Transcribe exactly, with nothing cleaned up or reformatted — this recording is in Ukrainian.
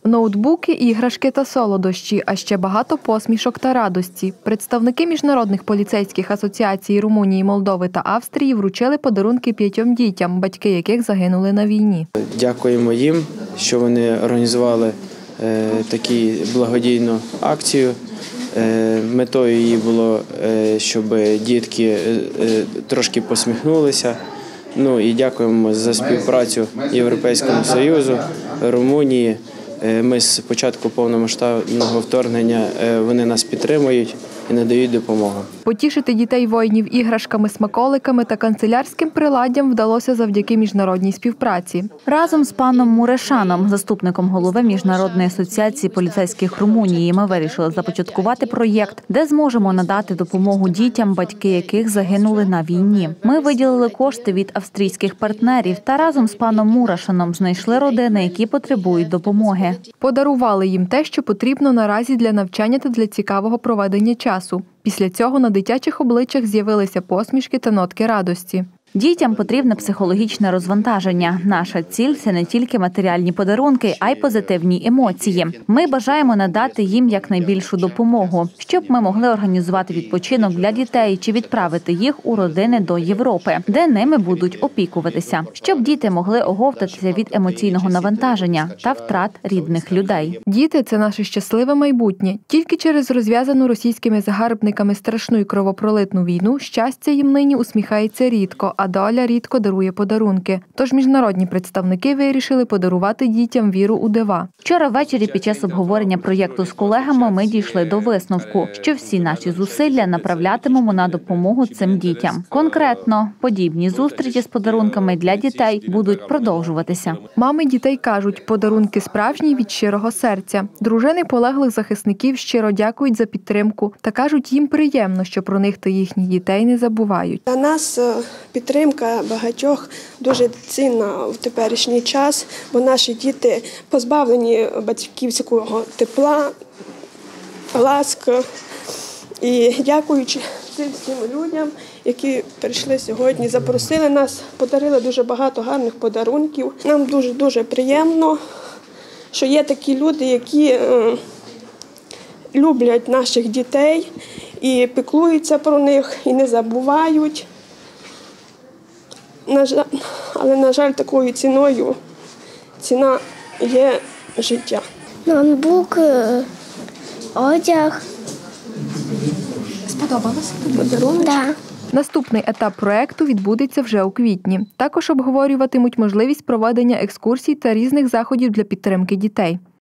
Ноутбуки, іграшки та солодощі, а ще багато посмішок та радості. Представники міжнародних поліцейських асоціацій Румунії, Молдови та Австрії вручили подарунки п'ятьом дітям, батьки яких загинули на війні. Дякуємо їм, що вони організували е, таку благодійну акцію. Е, метою її було, е, щоб дітки е, е, трошки посміхнулися. Ну і дякуємо за співпрацю Європейському Союзу, Румунії. Ми з початку повномасштабного вторгнення, вони нас підтримують і надають допомогу. Потішити дітей воїнів іграшками, смаколиками та канцелярським приладдям вдалося завдяки міжнародній співпраці. Разом з паном Мурешаном, заступником голови Міжнародної асоціації поліцейських Румунії, ми вирішили започаткувати проєкт, де зможемо надати допомогу дітям, батьки яких загинули на війні. Ми виділили кошти від австрійських партнерів та разом з паном Мурешаном знайшли родини, які потребують допомоги. Подарували їм те, що потрібно наразі для навчання та для цікавого проведення часу. Після цього на дитячих обличчях з'явилися посмішки та нотки радості. Дітям потрібне психологічне розвантаження. Наша ціль – це не тільки матеріальні подарунки, а й позитивні емоції. Ми бажаємо надати їм якнайбільшу допомогу, щоб ми могли організувати відпочинок для дітей чи відправити їх у родини до Європи, де ними будуть опікуватися, щоб діти могли оговтатися від емоційного навантаження та втрат рідних людей. Діти – це наше щасливе майбутнє. Тільки через розв'язану російськими загарбниками страшну і кровопролитну війну щастя їм нині усміхається рідко, а доля рідко дарує подарунки. Тож міжнародні представники вирішили подарувати дітям віру у дива. Вчора ввечері під час обговорення проєкту з колегами ми дійшли до висновку, що всі наші зусилля направлятимемо на допомогу цим дітям. Конкретно, подібні зустрічі з подарунками для дітей будуть продовжуватися. Мами дітей кажуть, подарунки справжні від щирого серця. Дружини полеглих захисників щиро дякують за підтримку та кажуть, їм приємно, що про них та їхніх дітей не забувають. Для нас підтримка багатьох дуже цінна в теперішній час, бо наші діти позбавлені батьківського тепла, ласки. І дякуючи цим всім людям, які прийшли сьогодні, запросили нас, подарили дуже багато гарних подарунків. Нам дуже-дуже приємно, що є такі люди, які е, люблять наших дітей і піклуються про них, і не забувають. На жаль, але, на жаль, такою ціною ціна є життя. Ноутбук, одяг. Сподобалося? Подарунок? Так. Наступний етап проєкту відбудеться вже у квітні. Також обговорюватимуть можливість проведення екскурсій та різних заходів для підтримки дітей.